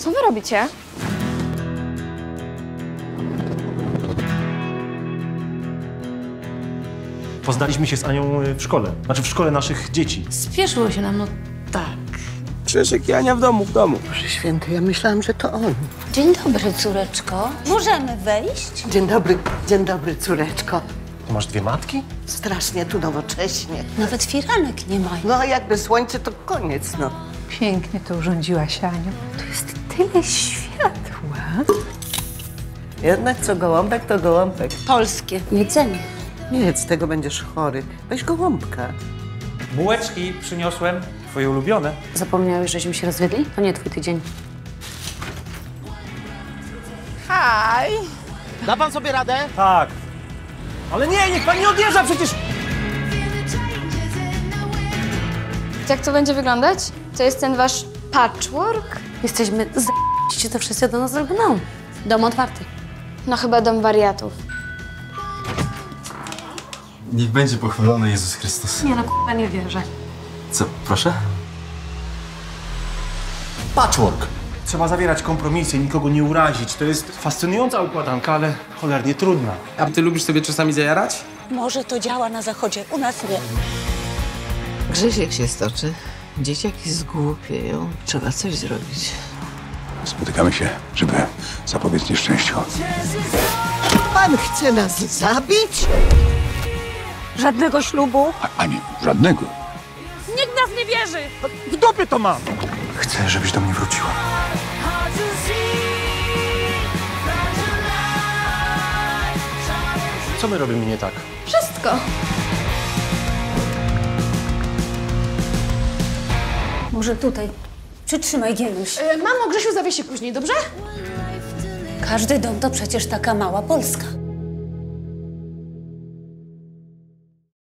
Co wy robicie? Poznaliśmy się z Anią w szkole. Znaczy w szkole naszych dzieci. Spieszyło się nam, no tak. Krzyżyk i Ania w domu. Boże święty, ja myślałam, że to on. Dzień dobry, córeczko. Możemy wejść? Dzień dobry, córeczko. Ty masz dwie matki? Strasznie tu nowocześnie. Nawet firanek nie mają. No a jakby słońce, to koniec, no. Pięknie to urządziłaś, Aniu. Tu jest tyle światła. Jednak co gołąbek, to gołąbek. Polskie jedzenie. Nie, z tego będziesz chory. Weź gołąbka. Bułeczki przyniosłem. Twoje ulubione. Zapomniałeś, żeśmy się rozwiedli? To nie twój tydzień. Da pan sobie radę? Tak. Ale nie, niech pan nie odjeżdża przecież! Jak to będzie wyglądać? To jest ten wasz patchwork? Jesteśmy z***ci, to wszyscy do nas drgną. Dom otwarty. No chyba dom wariatów. Niech będzie pochwalony Jezus Chrystus. Nie no, k***a, nie wierzę. Co, proszę? Patchwork. Trzeba zawierać kompromisy, nikogo nie urazić. To jest fascynująca układanka, ale cholernie trudna. A ty lubisz sobie czasami zajarać? Może to działa na zachodzie, u nas nie. Grzesiek się stoczy, dzieciaki zgłupieją, trzeba coś zrobić. Spotykamy się, żeby zapobiec nieszczęściu. Pan chce nas zabić? Żadnego ślubu. Ani żadnego. Nikt nas nie wierzy. W dupie to mam! Chcę, żebyś do mnie wróciła. Co my robimy nie tak? Wszystko. Może tutaj. Przytrzymaj, Gieluś. Mamo, Grzesiu zawie się później, dobrze? Każdy dom to przecież taka mała Polska.